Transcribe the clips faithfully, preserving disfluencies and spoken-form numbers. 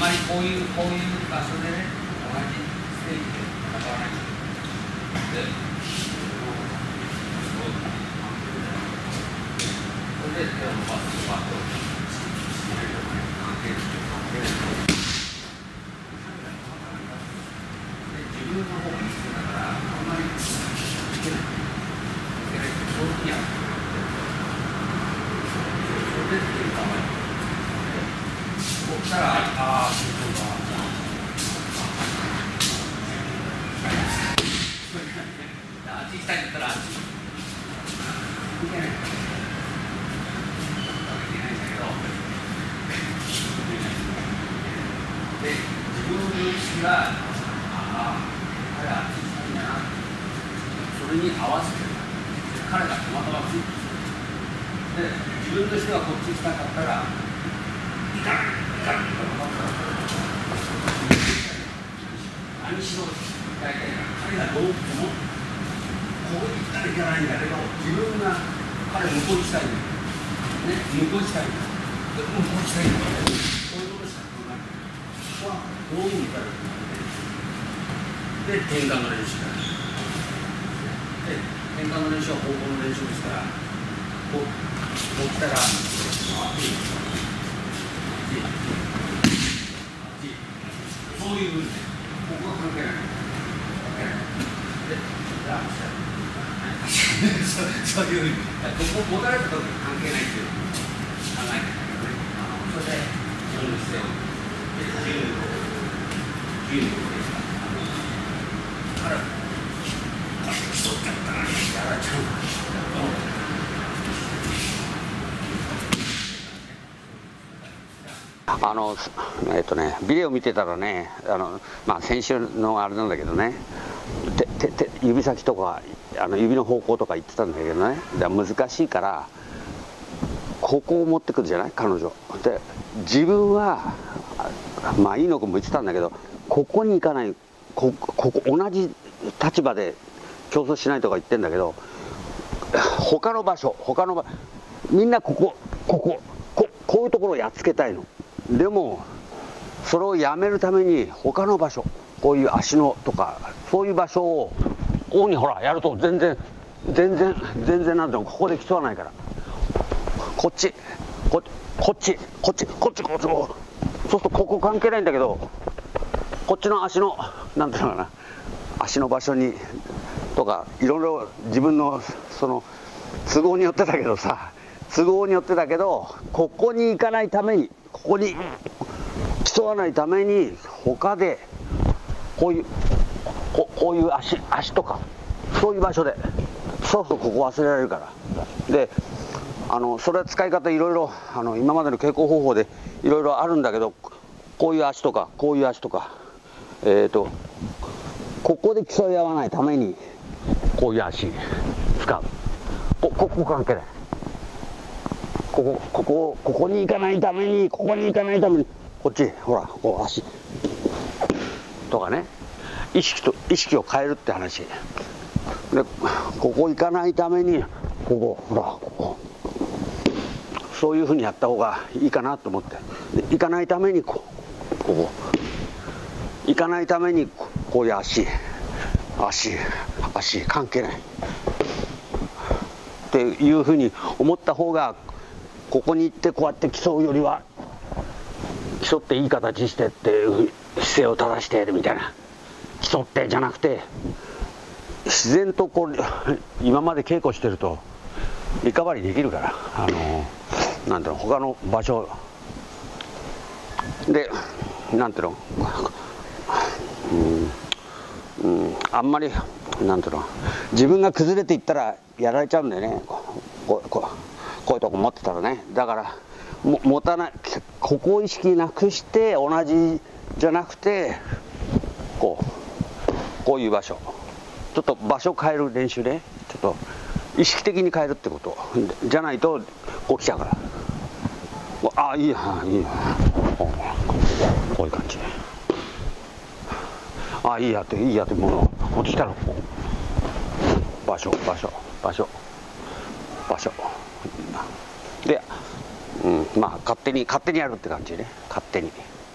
まりこういうこういう場所でね、同じステージで戦わないで、それで手を伸ばすバットを入れるように関係関係で自分の方が必要だからあんまりつけないつけないってそういうふうにやる。それでっていうかこう来たらああそういうことだ。あっち行きたいんだったらあっち行けない。で、自分の意識が、ああ、彼はあっち行きたいんだな、それに合わせて、彼がたまたまついてきて、で、自分としてはこっち行きたかったら、行かない、行かない、行かない、何しろ、大体、彼がどうっても、ここに行ったらいけないんだけど、自分が彼向こう行きたいんだよ、ね、向こう行きたいんだよ、向こう行きたいんだよ、そういうことしか考えない。ここはどういう意味かで、転換の練習だ。で、転換の練習は方向の練習ですから、こう、こう来たら、あっち、そういうふうに、ここは関係ない。関係ない。で、じゃあ、そういうふうに、ここ持たれたとき関係ないっていう考えないからね。それで、自分の姿勢を、自由に、自由に動いていく。から、競っちゃったら、やられちゃう。あのえっとね、ビデオ見てたらね、あの、まあ、先週のあれなんだけどね、ててて指先とかあの指の方向とか言ってたんだけどね、だから難しいからここを持ってくるじゃない彼女で、自分はまあいいのかも言ってたんだけど、ここに行かない、こここ同じ立場で競争しないとか言ってんだけど、他の場所他の場みんなここここここういうところをやっつけたいの。でもそれをやめるために他の場所、こういう足のとかそういう場所をここにほらやると全然全然全然なんていうの、ここで競わないから、こっちここっちこっちこっちこっちこっち、そうするとここ関係ないんだけど、こっちの足のなんていうのかな、足の場所にとかいろいろ自分のその都合によってだけどさ都合によってだけどここに行かないために、ここに競わないために他でこういうこ, こういう足足とかそういう場所で、そうするとここ忘れられるから。であのそれは使い方いろいろ、あの今までの稽古方法でいろいろあるんだけど、こういう足とかこういう足とか、えーとここで競い合わないためにこういう足使う。こここ関係ない。ここここここに行かないためにここに行かないためにこっちほらこう足とかね、意識と意識を変えるって話で、ここ行かないためにここほらここそういうふうにやった方がいいかなと思って、行かないためにこうここ行かないためにこういう足足足関係ないっていうふうに思った方が、ここに行ってこうやって競うよりは競っていい形してっていう姿勢を正してみたいな、競ってじゃなくて自然とこう今まで稽古してるとリカバリーできるから、あのなんていうの、他の場所でなんていうの、うんうん、あんまりなんていうの、自分が崩れていったらやられちゃうんだよね、こうこうこうこういうとこ持ってたらね。だからも持たない、ここを意識なくして同じじゃなくてこうこういう場所、ちょっと場所を変える練習で、ちょっと意識的に変えるってことじゃないとこう来ちゃうから、ああいいやいいや、こういう感じ、ああいいやっていいやってもの持ってきたら、場所場所場所場所で、うん、まあ勝手に勝手にやるって感じね、勝手に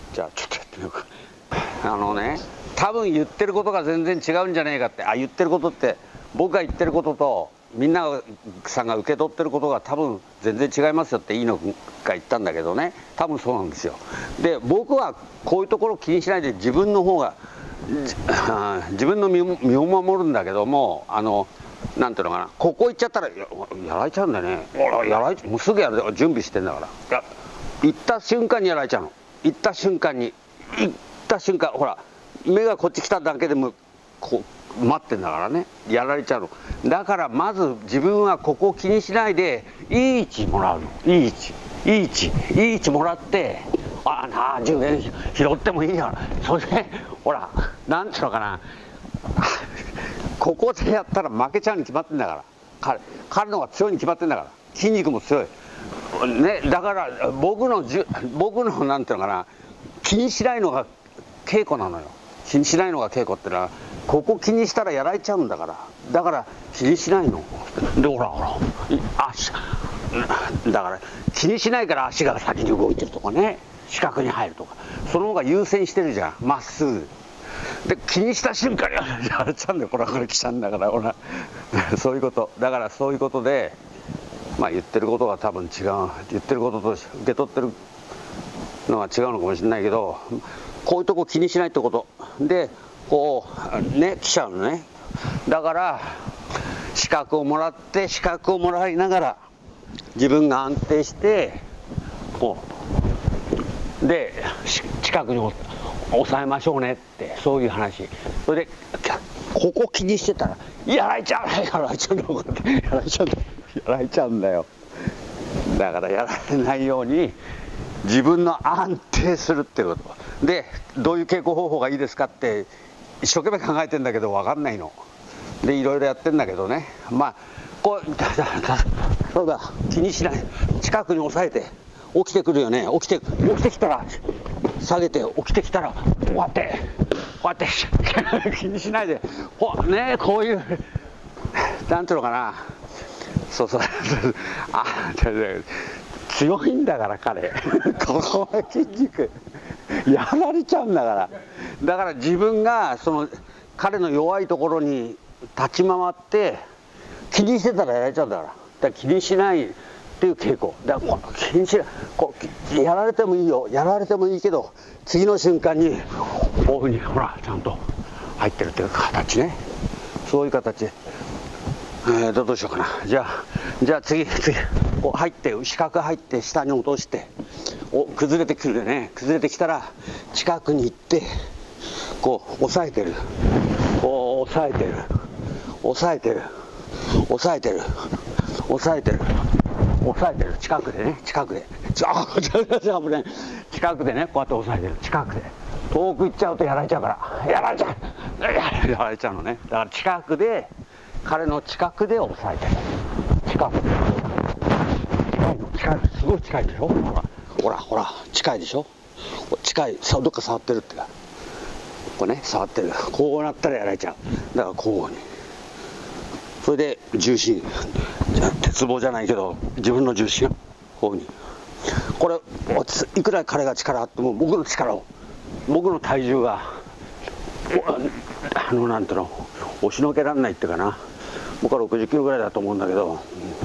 じゃあちょっとやってみようか。あのね、多分言ってることが全然違うんじゃねえかって、あ、言ってることって僕が言ってることとみんなさんが受け取ってることが多分全然違いますよっていいのが言ったんだけどね、多分そうなんですよ。で、僕はこういうところを気にしないで自分の方が自分の身を身を守るんだけども、あのなんていうのかな、ここ行っちゃったら や, やられちゃうんだよね。やられもうすぐやる準備してんだから、いや行った瞬間にやられちゃうの。行った瞬間に行った瞬間、ほら目がこっち来ただけでもこう待ってんだからね、やられちゃうの。だからまず自分はここを気にしないでいい位置もらうの。いい位置いい位置いい位置もらって、ああなあじゅうえん拾ってもいいや、それでほらなんていうのかな、ここでやったら負けちゃうに決まってんだから、彼彼の方が強いに決まってんだから、筋肉も強いね。だから僕のじゅ僕のなんていうのかな、気にしないのが稽古なのよ。気にしないのが稽古ってのは、ここ気にしたらやられちゃうんだから、だから気にしないので、ほらほら足だから気にしないから足が先に動いてるとかね、四角に入るとか、その方が優先してるじゃん、まっすぐで。気にした瞬間にやられちゃうんだよ、これこれ来ちゃうんだから、ほらそういうこと。だからそういうことで、まあ言ってることが多分違う、言ってることと受け取ってるのは違うのかもしれないけど、こういうとこ気にしないってことで、こうね来ちゃうのね。だから資格をもらって、資格をもらいながら自分が安定してこうで近くに抑えましょうねって、そういう話。それでここ気にしてたらやられちゃうやられちゃうんだよやられちゃうんだよやられちゃうんだよ。だからやられないように自分の安定するっていうことで、どういう稽古方法がいいですかって一生懸命考えてんだけど分かんないので、いろいろやってんだけどね。まあこうだだそうだ、気にしない、近くに押さえて起きてくるよね。起きて起きてきたら下げて、起きてきたらこうやってこうやって気にしないで、ほね、こういうなんていうのかな、そうそうあ強いんだから彼ここは筋肉やられちゃうんだから。だから自分がその彼の弱いところに立ち回って気にしてたらやられちゃうんだから。だから気にしないっていう稽古だから、気にしない、こうやられてもいいよ、やられてもいいけど、次の瞬間にこういうふうにほらちゃんと入ってるっていう形ね。そういう形で、えー、どうしようかな。じゃあじゃあ次次こう入って、四角入って下に落として、お崩れてくるね。崩れてきたら近くに行ってこう押さえてる、こう押さえてる押さえてる押さえてる押さえてる押さえてる、近くでね、近くであ危ない、近くでね、こうやって押さえてる、近くで。遠く行っちゃうとやられちゃうから、やられちゃうやられちゃうのね。だから近くで、彼の近くで押さえてる、近くで近いの、近い、すごい近いでしょ、ほらほらほら近いでしょ、近い、さどっか触ってるってか、これね触ってる、こうなったらやられちゃう。だから交互に、それで重心、鉄棒じゃないけど自分の重心をこういうふうに、これいくら彼が力あっても僕の力を、僕の体重があのなんていうの、押しのけられないっていうかな。僕はろくじゅっキロぐらいだと思うんだけど、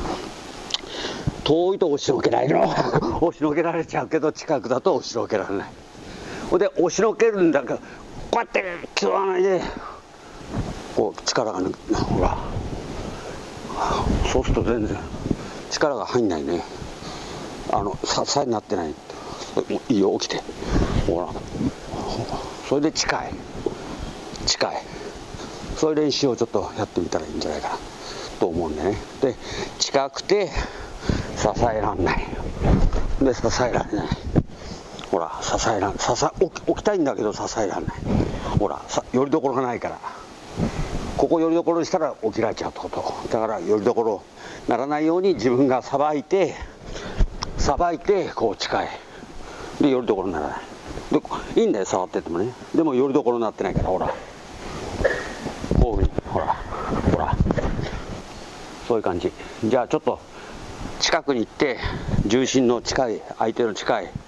遠いと押しのけられるの押しのけられちゃうけど、近くだと押しのけられない。ほんで押しのけるんだけど、こうやって切らないでこう力が抜く、ほらそうすると全然力が入んないね。あの支えになってない。いいよ、起きて、ほらそれで近い近い、そういう練習をちょっとやってみたらいいんじゃないかなと思うんでね。で近くて支えらんない、で支えられない、ほら支えらん支え起き、起きたいんだけど支えらんない、ほらさよりどころがないから、ここよりどころにしたら起きられちゃうってこと。だからよりどころならないように自分がさばいてさばいてこう近いで、よりどころにならないでいいんだよ、触ってってもね。でもよりどころになってないから、ほらこういうふうに、ほらほらそういう感じ。じゃあちょっと近くに行って、重心の近い、相手の近い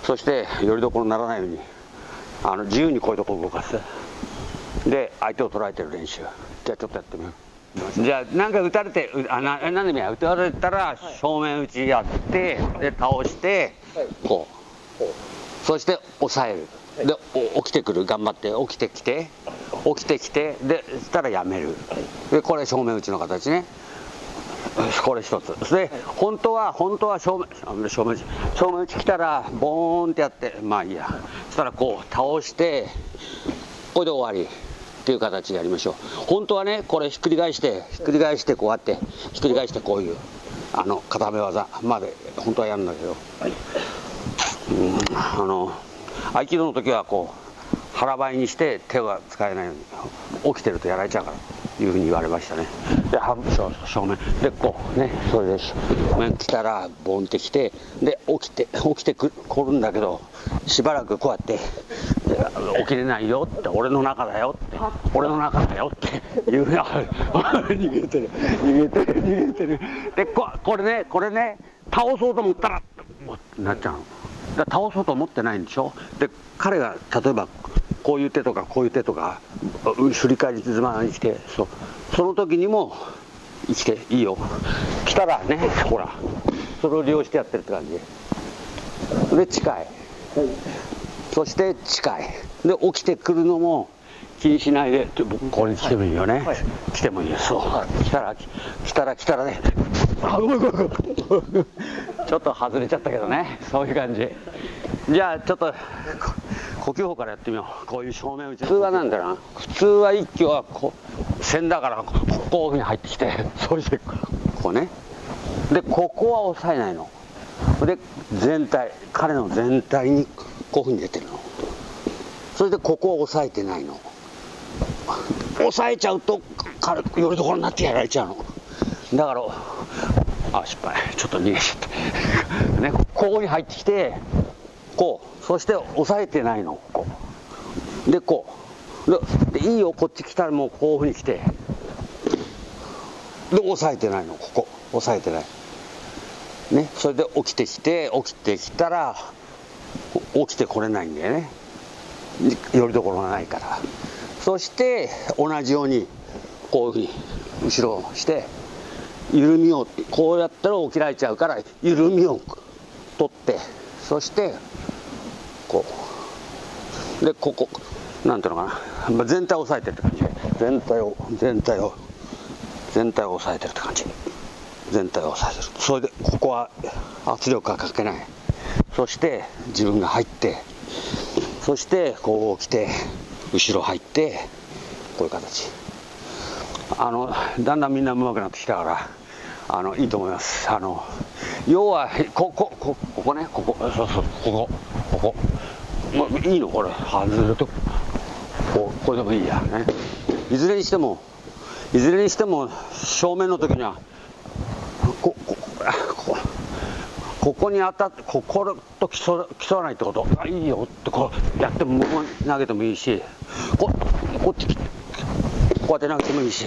そしてよりどころにならないようにあの自由にこういうとこ動かす。で相手を捉えてる練習。じゃあちょっとやってみよう。じゃあ何か打たれてあな何でもいいや、打たれたら正面打ちやってで倒してこう、そして抑える。で起きてくる、頑張って起きてきて起きてきてでそしたらやめる。でこれ正面打ちの形ね。これ一つで、本当は本当は正面正面打ち正面打ち来たらボーンってやって、まあいいや、そしたらこう倒してこれで終わりっていう形でやりましょう。本当はねこれひっくり返してひっくり返してこうやってひっくり返してこういうあの固め技まで本当はやるんだけど、うん、あの合気道の時はこう腹ばいにして手が使えないように起きてるとやられちゃうからというふうに言われましたね。で正面でこうね、それで正面来たらボンってきてで起きて起きてくこるんだけど、しばらくこうやって起きれないよって、俺の中だよって俺の中だよっていうふうに逃げてる逃げてる逃げてるで こ, これねこれね倒そうと思ったらなっちゃうの。だから倒そうと思ってないんでしょ。で彼が例えばこういう手とかこういう手とか振り返りずまにして そ, その時にも生きていいよ。来たらねほらそれを利用してやってるって感じで近い、そして近いで起きてくるのも気にしないで、これに来てもいいよね、はい、来てもいいよ。そう、はい、来たら来たら来たらねあごめんごめんごめんちょっと外れちゃったけどね、そういう感じ。じゃあちょっと呼吸法からやってみよう。こういう正面打ち普通はなんだろうな、普通は一挙はこう線だからこういうふうに入ってきて、そしてこうねでここは抑えないので全体彼の全体にこういうふうに出てるの。それでここを押さえてないの。押さえちゃうと軽くよりどころになってやられちゃうの。だからあ失敗ちょっと逃げちゃったね。ここに入ってきてこう、そして押さえてないのこうでこう で, でいいよ、こっち来たらもうこういうふうに来てで押さえてないの、ここ押さえてないね。それで起きてきて起きてきたら起きてこれないんだよね、よりどころがないから。そして同じようにこういうふうに後ろをして緩みをこうやったら起きられちゃうから緩みを取って、そしてこうでここなんていうのかな、全体を押さえてるって感じ、全体を全体を全体を押さえてるって感じ、全体を押さえてる。それでここは圧力がかけない。そして自分が入って、そしてこう来て後ろ入ってこういう形。あのだんだんみんな上手くなってきたからあのいいと思います。あの要はこここここねここそうそうここここ、まあ、いいのこれ外れるとここれでもいいやね。いずれにしてもいずれにしても正面の時にはこここここに当たってここと競競わないってこと、あいいよってこうやっても投げてもいいし、ここっちこうやって投げてもいいし、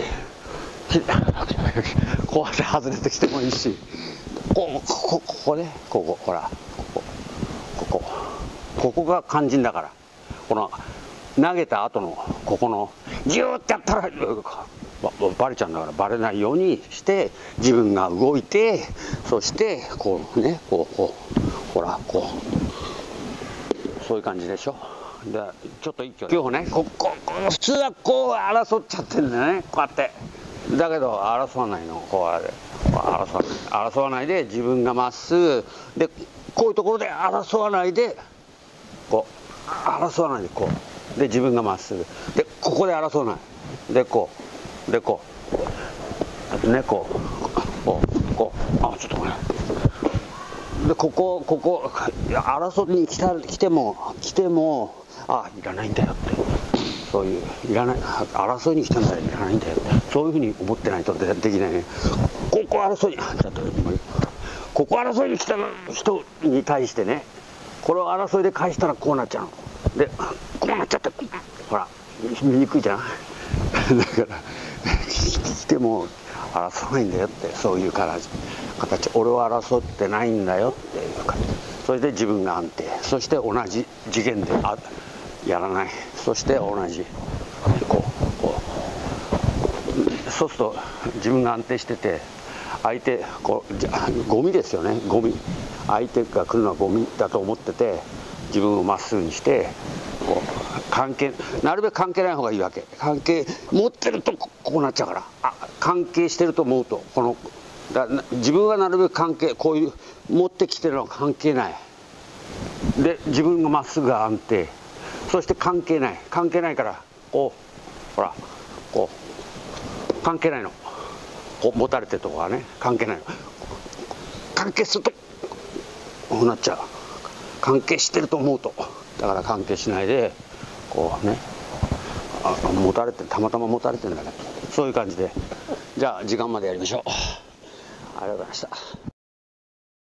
こうやって外れてきてもいいし、こここここねここほらここここここが肝心だから、この投げた後のここのギューってやったらバレちゃうんだから、バレないようにして自分が動いて、そしてこうねこうこうほらこうそういう感じでしょ。でちょっと一挙今日ねここ普通はこう争っちゃってるんだよね、こうやって。だけど争わないの、こうやって争わない争わないで自分がまっすぐでこういうところで争わないでこう争わないでこうで自分がまっすぐでここで争わないでこうでこうねこうこうこうあちょっとごめんでここここ争いに来た来ても来てもあいらないんだよって、そういういらない争いに来たんだよいらないんだよ、そういうふうに思ってないとでできないね。ここ争いにちょっとここ争いに来た人に対してね、これを争いで返したらこうなっちゃうのでこうなっちゃってほら見にくいじゃんだから来ても争わないんだよって、そういう形俺は争ってないんだよっていう感じ。 それで自分が安定、そして同じ次元であやらない、そして同じこうこうそうすると自分が安定してて、相手こうじゃゴミですよね、ゴミ、相手が来るのはゴミだと思ってて、自分をまっすぐにしてこう関係、なるべく関係ない方がいいわけ。関係持ってるとこうなっちゃうから、あ関係してると思うと、このだ自分はなるべく関係、こういう持ってきてるのは関係ないで、自分がまっすぐが安定、そして関係ない関係ないからこうほらこう関係ないの、こう持たれてるとこはね関係ないの、関係するとこうなっちゃう、関係してると思うと、だから関係しないでこうね、あ持たれてたまたま持たれてるんだね、そういう感じで、じゃあ時間までやりましょう。ありがとうございました。